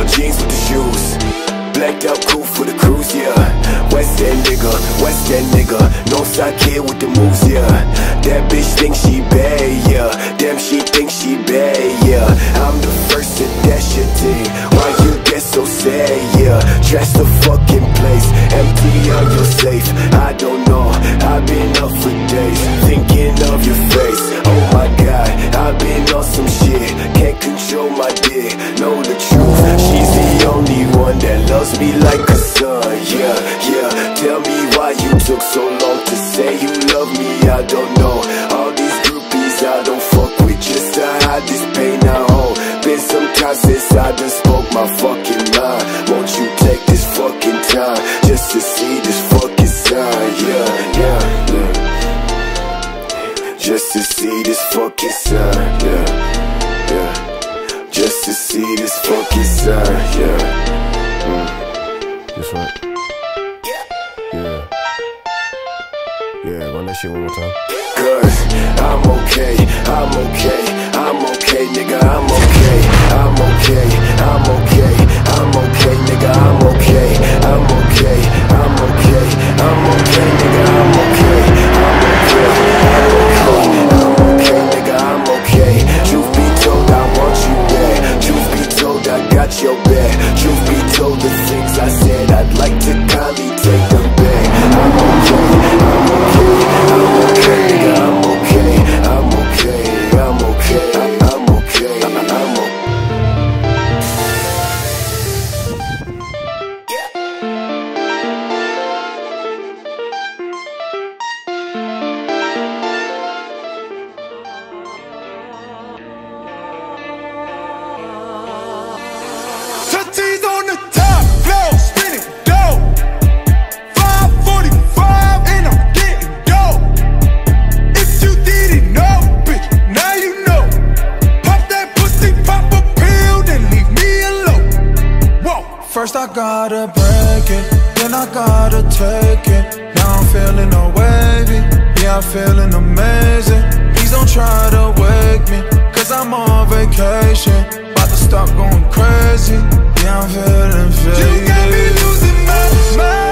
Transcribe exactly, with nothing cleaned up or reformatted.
L jeans with the shoes, blacked out cool for the cruise, yeah. West End nigga, West End nigga, Northside kid with the moves, yeah. That bitch thinks she bad, yeah. Damn, she thinks she bad, yeah. I'm the first to dash your thing. Why you get so sad, yeah? Trash the fucking place, empty on your safe. I don't know, I've been up for days, thinking of your face. Oh my God, I've been on some shit, can't control my dick. Know the truth, she's the only one that loves me like a son, yeah, yeah. Tell me why you took so long to say you love me, I don't know. All these groupies I don't fuck with just to hide this pain I hold. Been some time since I done spoke my fucking mind. Won't you take this fucking time just to see this fucking sign, yeah, yeah, yeah. Just to see this fucking sign, yeah, yeah. Just to see this fucking sign, yeah. Mm. That's right. Yeah. Yeah, run that shit one more time. Cause I'm okay, I'm okay, I'm okay, nigga, I'm okay, I'm okay, I'm okay, I'm okay, nigga, I'm okay, I'm okay, I'm okay, I'm okay, nigga, I'm okay, I'm okay, I'm okay, nigga, I'm okay. Truth be told, I want you back. Truth be told, I got your back. Truth be told, the things I said, I'd like to kindly take them back. I'm okay, I'm okay, I'm okay, nigga, I'm okay, I'm okay, I'm okay, I'm okay, I'm okay. Touchies on the top floor, spinning dough. five forty-five and I'm getting dough. If you didn't know, bitch, now you know. Pop that pussy, pop a pill, then leave me alone. Whoa. First I gotta break it, then I gotta take it. Now I'm feeling all wavy, yeah, I'm feeling amazing. Please don't try to wake me, cause I'm on vacation. About to start going crazy, yeah, I'm feeling faded. You got me losing my mind.